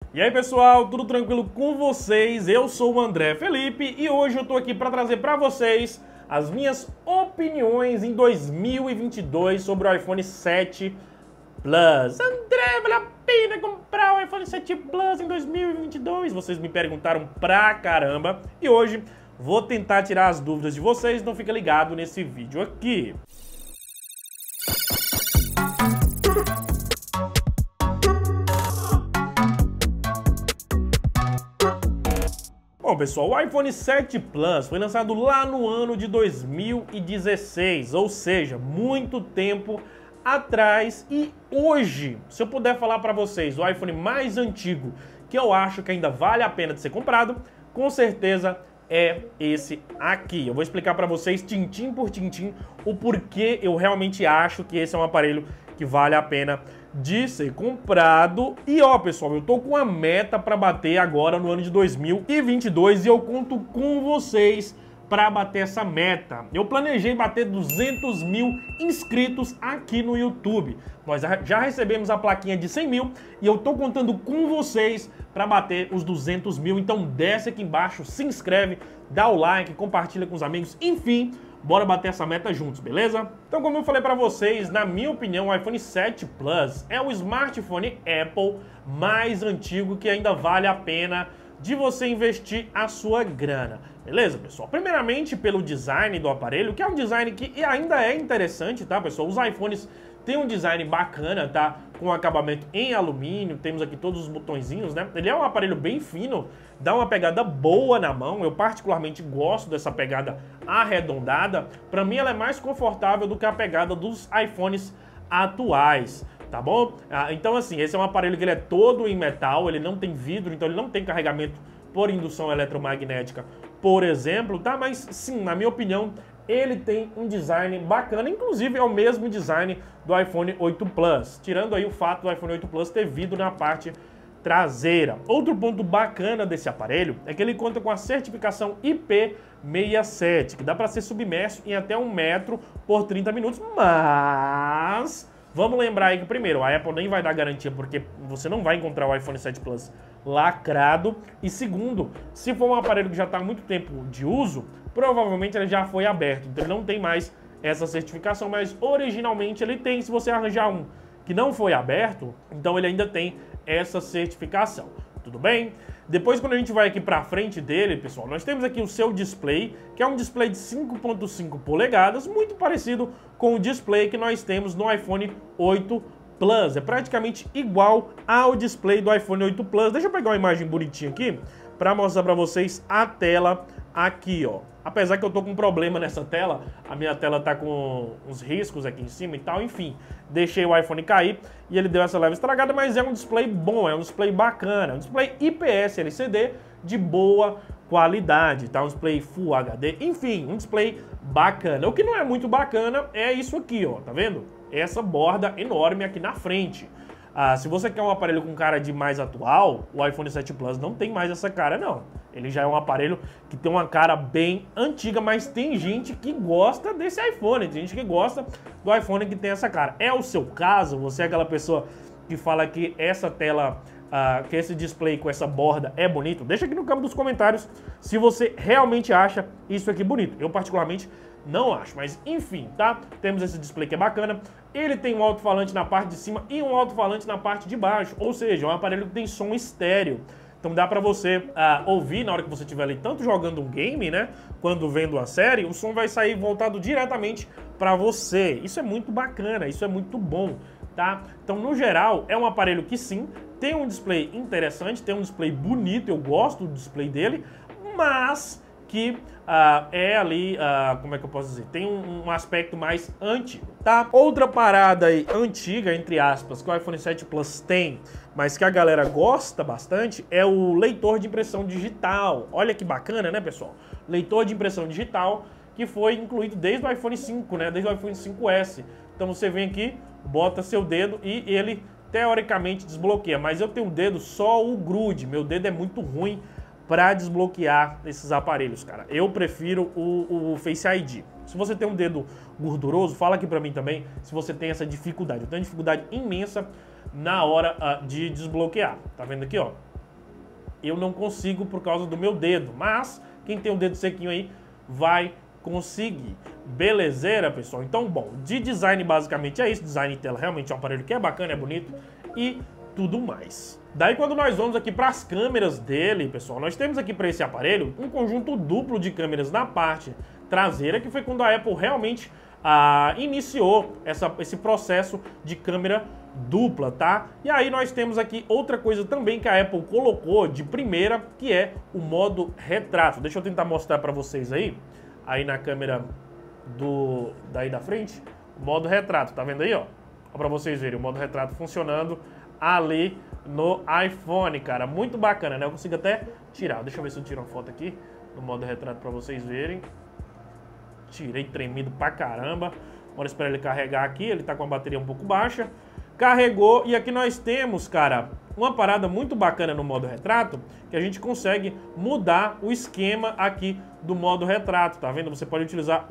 E aí pessoal, tudo tranquilo com vocês? Eu sou o André Felipe e hoje eu tô aqui para trazer para vocês as minhas opiniões em 2022 sobre o iPhone 7 Plus. André, vale a pena comprar o iPhone 7 Plus em 2022? Vocês me perguntaram pra caramba e hoje vou tentar tirar as dúvidas de vocês, então fica ligado nesse vídeo aqui. Bom, pessoal, o iPhone 7 Plus foi lançado lá no ano de 2016, ou seja, muito tempo atrás. E hoje, se eu puder falar para vocês, o iPhone mais antigo que eu acho que ainda vale a pena de ser comprado, com certeza é esse aqui. Eu vou explicar para vocês, tintim por tintim, o porquê eu realmente acho que esse é um aparelho que vale a pena de ser comprado. E ó, pessoal, eu tô com uma meta para bater agora no ano de 2022 e eu conto com vocês para bater essa meta. Eu planejei bater 200 mil inscritos aqui no YouTube. Nós já recebemos a plaquinha de 100 mil e eu tô contando com vocês para bater os 200 mil. Então desce aqui embaixo, se inscreve, dá o like, compartilha com os amigos, enfim, bora bater essa meta juntos, beleza? Então, como eu falei para vocês, na minha opinião, o iPhone 7 Plus é o smartphone Apple mais antigo que ainda vale a pena de você investir a sua grana. Beleza, pessoal? Primeiramente, pelo design do aparelho, que é um design que ainda é interessante, tá, pessoal? Os iPhones têm um design bacana, tá? Com acabamento em alumínio, temos aqui todos os botõezinhos, né? Ele é um aparelho bem fino, dá uma pegada boa na mão. Eu particularmente gosto dessa pegada arredondada. Para mim, ela é mais confortável do que a pegada dos iPhones atuais. Tá bom? Então assim, esse é um aparelho que ele é todo em metal, ele não tem vidro, então ele não tem carregamento por indução eletromagnética, por exemplo, tá? Mas sim, na minha opinião, ele tem um design bacana, inclusive é o mesmo design do iPhone 8 Plus, tirando aí o fato do iPhone 8 Plus ter vidro na parte traseira. Outro ponto bacana desse aparelho é que ele conta com a certificação IP67, que dá para ser submerso em até 1 metro por 30 minutos, mas vamos lembrar aí que, primeiro, a Apple nem vai dar garantia porque você não vai encontrar o iPhone 7 Plus lacrado. E segundo, se for um aparelho que já está há muito tempo de uso, provavelmente ele já foi aberto. Então ele não tem mais essa certificação, mas originalmente ele tem. Se você arranjar um que não foi aberto, então ele ainda tem essa certificação. Tudo bem? Depois, quando a gente vai aqui para frente dele, pessoal, nós temos aqui o seu display, que é um display de 5.5 polegadas, muito parecido com o display que nós temos no iPhone 8 Plus. É praticamente igual ao display do iPhone 8 Plus. Deixa eu pegar uma imagem bonitinha aqui para mostrar para vocês a tela aqui, ó. Apesar que eu tô com um problema nessa tela, a minha tela tá com uns riscos aqui em cima e tal, enfim. Deixei o iPhone cair e ele deu essa leve estragada, mas é um display bom, é um display bacana, é um display IPS LCD de boa qualidade, tá? Um display Full HD, enfim, um display bacana. O que não é muito bacana é isso aqui, ó, tá vendo? Essa borda enorme aqui na frente. Se você quer um aparelho com cara de mais atual, o iPhone 7 Plus não tem mais essa cara, não. Ele já é um aparelho que tem uma cara bem antiga, mas tem gente que gosta desse iPhone, tem gente que gosta do iPhone que tem essa cara. É o seu caso? Você é aquela pessoa que fala que essa tela, que esse display com essa borda é bonito? Deixa aqui no campo dos comentários se você realmente acha isso aqui bonito. Eu particularmente não acho, mas enfim, tá? Temos esse display que é bacana. Ele tem um alto-falante na parte de cima e um alto-falante na parte de baixo, ou seja, é um aparelho que tem som estéreo. Então dá pra você ouvir na hora que você estiver ali, tanto jogando um game, né, quando vendo a série, o som vai sair voltado diretamente pra você. Isso é muito bacana, isso é muito bom, tá? Então, no geral, é um aparelho que sim, tem um display interessante, tem um display bonito, eu gosto do display dele, mas que é ali, como é que eu posso dizer, tem um aspecto mais antigo, tá? Outra parada aí antiga, entre aspas, que o iPhone 7 Plus tem, mas que a galera gosta bastante, é o leitor de impressão digital. Olha que bacana, né, pessoal? Leitor de impressão digital que foi incluído desde o iPhone 5, né? Desde o iPhone 5S. Então você vem aqui, bota seu dedo e ele teoricamente desbloqueia, mas eu tenho o dedo só o grude, meu dedo é muito ruim para desbloquear esses aparelhos, cara. Eu prefiro o Face ID. Se você tem um dedo gorduroso, fala aqui para mim também se você tem essa dificuldade. Eu tenho dificuldade imensa na hora de desbloquear. Tá vendo aqui, ó? eu não consigo por causa do meu dedo, mas quem tem o dedo sequinho aí vai conseguir. Belezeira, pessoal? Então, bom, de design basicamente é isso. Design de tela realmente é um aparelho que é bacana, é bonito e tudo mais. Daí quando nós vamos aqui para as câmeras dele, pessoal, nós temos aqui para esse aparelho um conjunto duplo de câmeras na parte traseira, que foi quando a Apple realmente iniciou esse processo de câmera dupla, tá? E aí nós temos aqui outra coisa também que a Apple colocou de primeira, que é o modo retrato. Deixa eu tentar mostrar para vocês aí na câmera daí da frente, o modo retrato, tá vendo aí, ó? Para vocês verem o modo retrato funcionando ali no iPhone, cara, muito bacana, né? Eu consigo até tirar, deixa eu ver se eu tiro uma foto aqui no modo retrato para vocês verem. Tirei tremido pra caramba. Bora esperar ele carregar aqui, ele tá com a bateria um pouco baixa. Carregou, e aqui nós temos, cara, uma parada muito bacana no modo retrato, que a gente consegue mudar o esquema aqui do modo retrato, tá vendo? Você pode utilizar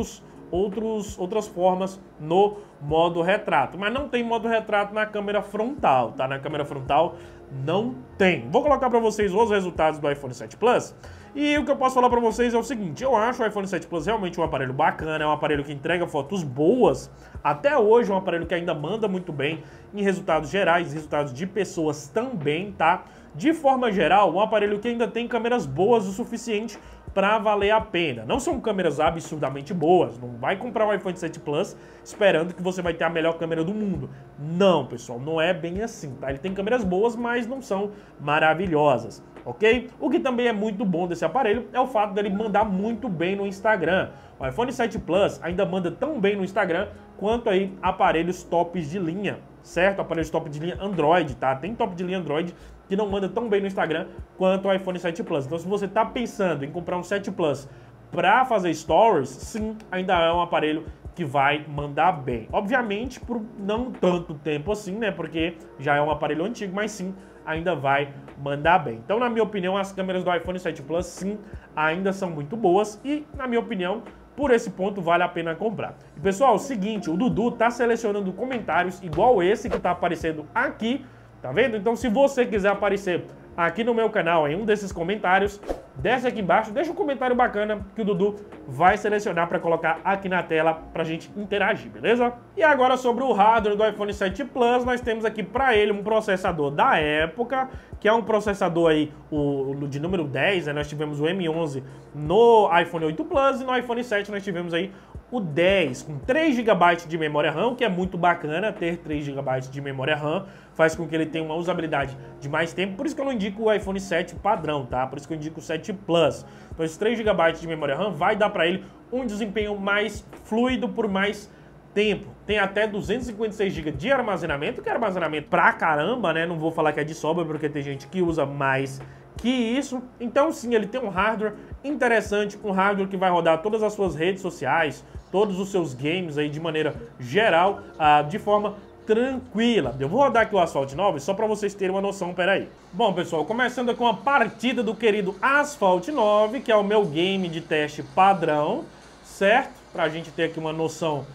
outras formas no modo retrato, mas não tem modo retrato na câmera frontal, tá? Na câmera frontal não tem. Vou colocar para vocês os resultados do iPhone 7 Plus. E o que eu posso falar para vocês é o seguinte, eu acho o iPhone 7 Plus realmente um aparelho bacana, é um aparelho que entrega fotos boas, até hoje é um aparelho que ainda manda muito bem em resultados gerais, resultados de pessoas também, tá? De forma geral, um aparelho que ainda tem câmeras boas o suficiente para valer a pena. Não são câmeras absurdamente boas, não vai comprar um iPhone 7 Plus esperando que você vai ter a melhor câmera do mundo. Não, pessoal, não é bem assim, tá? Ele tem câmeras boas, mas não são maravilhosas, ok? O que também é muito bom desse aparelho é o fato dele mandar muito bem no Instagram. O iPhone 7 Plus ainda manda tão bem no Instagram quanto aí aparelhos tops de linha, certo? Aparelhos top de linha Android, tá? Tem top de linha Android que não manda tão bem no Instagram quanto o iPhone 7 Plus. Então, se você tá pensando em comprar um 7 Plus para fazer stories, sim, ainda é um aparelho que vai mandar bem. Obviamente, por não tanto tempo assim, né? Porque já é um aparelho antigo, mas sim, ainda vai mandar bem. Então, na minha opinião, as câmeras do iPhone 7 Plus, sim, ainda são muito boas e, na minha opinião, por esse ponto vale a pena comprar. E, pessoal, é o seguinte, o Dudu tá selecionando comentários igual esse que tá aparecendo aqui, tá vendo? Então, se você quiser aparecer aqui no meu canal em um desses comentários, desce aqui embaixo, deixa um comentário bacana que o Dudu vai selecionar para colocar aqui na tela pra gente interagir, beleza? E agora sobre o hardware do iPhone 7 Plus, nós temos aqui para ele um processador da época, que é um processador aí de número 10, né? Nós tivemos o M11 no iPhone 8 Plus e no iPhone 7 nós tivemos aí o 10 com 3 GB de memória RAM, que é muito bacana ter 3 GB de memória RAM, faz com que ele tenha uma usabilidade de mais tempo, por isso que eu não indico o iPhone 7 padrão, tá? Por isso que eu indico o 7 Plus. Então esses 3 GB de memória RAM vai dar para ele um desempenho mais fluido por mais tempo. Tem até 256 GB de armazenamento, que é armazenamento pra caramba, né? Não vou falar que é de sobra, porque tem gente que usa mais que isso. Então sim, ele tem um hardware interessante, um hardware que vai rodar todas as suas redes sociais, todos os seus games aí de maneira geral, de forma tranquila. Eu vou rodar aqui o Asphalt 9 só para vocês terem uma noção, peraí. Bom, pessoal, começando com a partida do querido Asphalt 9, que é o meu game de teste padrão, certo? Pra gente ter aqui uma noção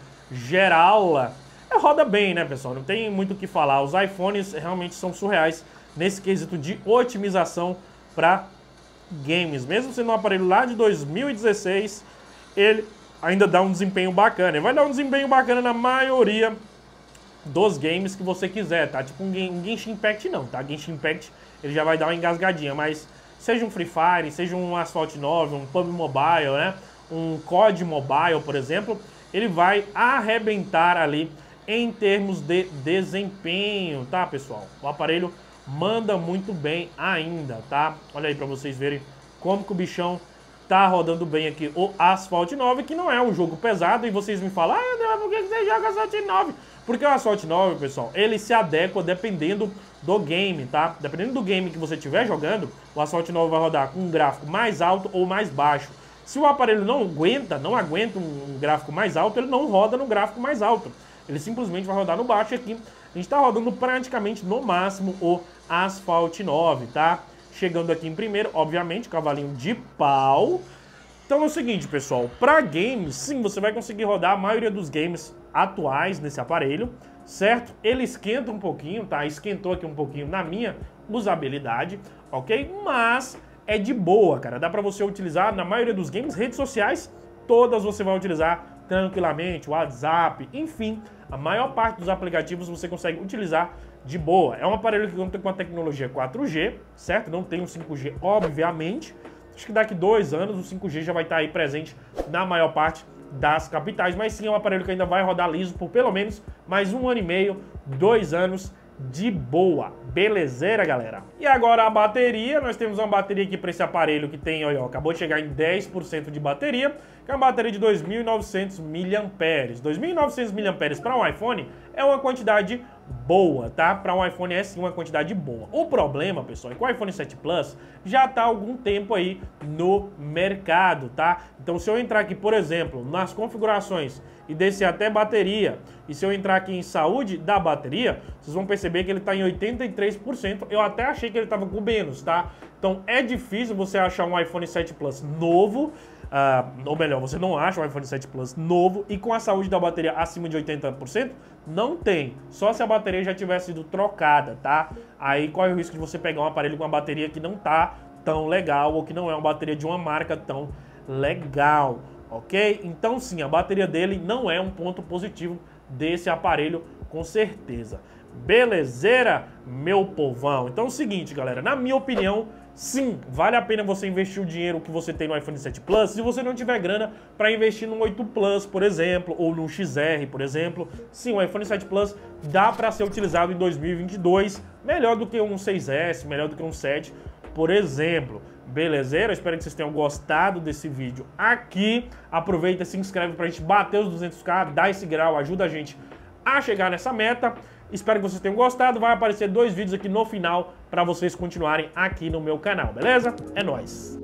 geral. Roda bem, né, pessoal? Não tem muito o que falar. Os iPhones realmente são surreais nesse quesito de otimização para games. Mesmo sendo um aparelho lá de 2016, ele ainda dá um desempenho bacana. Ele vai dar um desempenho bacana na maioria dos games que você quiser, tá? Tipo um Genshin Impact não, tá? Genshin Impact ele já vai dar uma engasgadinha, mas seja um Free Fire, seja um Asphalt 9, um PUBG Mobile, né? Um COD Mobile, por exemplo, ele vai arrebentar ali em termos de desempenho, tá, pessoal? O aparelho manda muito bem ainda, tá? Olha aí pra vocês verem como que o bichão tá rodando bem aqui o Asphalt 9, que não é um jogo pesado, e vocês me falam, por que você joga Asphalt 9? Porque o Asphalt 9, pessoal, ele se adequa dependendo do game, tá? Dependendo do game que você estiver jogando, o Asphalt 9 vai rodar com um gráfico mais alto ou mais baixo. Se o aparelho não aguenta um gráfico mais alto, ele não roda no gráfico mais alto. Ele simplesmente vai rodar no baixo. Aqui a gente tá rodando praticamente no máximo o Asphalt 9, tá? Chegando aqui em primeiro, obviamente, cavalinho de pau. Então é o seguinte, pessoal, para games, sim, você vai conseguir rodar a maioria dos games atuais nesse aparelho, certo? Ele esquenta um pouquinho, tá? Esquentou aqui um pouquinho na minha usabilidade, ok? Mas é de boa, cara. Dá pra você utilizar na maioria dos games, redes sociais, todas você vai utilizar tranquilamente, WhatsApp, enfim, a maior parte dos aplicativos você consegue utilizar de boa. É um aparelho que conta com a tecnologia 4G, certo? Não tem um 5G, obviamente. Acho que daqui 2 anos o 5G já vai estar aí presente na maior parte das capitais, mas sim é um aparelho que ainda vai rodar liso por pelo menos mais 1 ano e meio, 2 anos de boa. Belezeira, galera? E agora a bateria, nós temos uma bateria aqui para esse aparelho que tem, olha, acabou de chegar em 10% de bateria, que é uma bateria de 2.900 mAh. 2.900 mAh para um iPhone é uma quantidade boa, tá? Para um iPhone é sim uma quantidade boa. O problema, pessoal, é que o iPhone 7 Plus já tá há algum tempo aí no mercado, tá? Então se eu entrar aqui, por exemplo, nas configurações e descer até bateria, e se eu entrar aqui em saúde da bateria, vocês vão perceber que ele tá em 83%. Eu até achei que ele tava com menos, tá? Então é difícil você achar um iPhone 7 Plus novo, ou melhor, você não acha um iPhone 7 Plus novo e com a saúde da bateria acima de 80%, não tem. Só se a bateria já tivesse sido trocada, tá? Aí corre o risco de você pegar um aparelho com uma bateria que não tá tão legal ou que não é uma bateria de uma marca tão legal, ok? Então sim, a bateria dele não é um ponto positivo desse aparelho, com certeza. Belezeira, meu povão? Então é o seguinte, galera, na minha opinião, sim, vale a pena você investir o dinheiro que você tem no iPhone 7 Plus se você não tiver grana para investir no 8 Plus, por exemplo, ou no XR, por exemplo. Sim, o iPhone 7 Plus dá para ser utilizado em 2022, melhor do que um 6S, melhor do que um 7, por exemplo. Belezeira? Espero que vocês tenham gostado desse vídeo aqui. Aproveita e se inscreve pra gente bater os 200k, dá esse grau, ajuda a gente a chegar nessa meta. Espero que vocês tenham gostado. Vai aparecer 2 vídeos aqui no final para vocês continuarem aqui no meu canal, beleza? É nóis!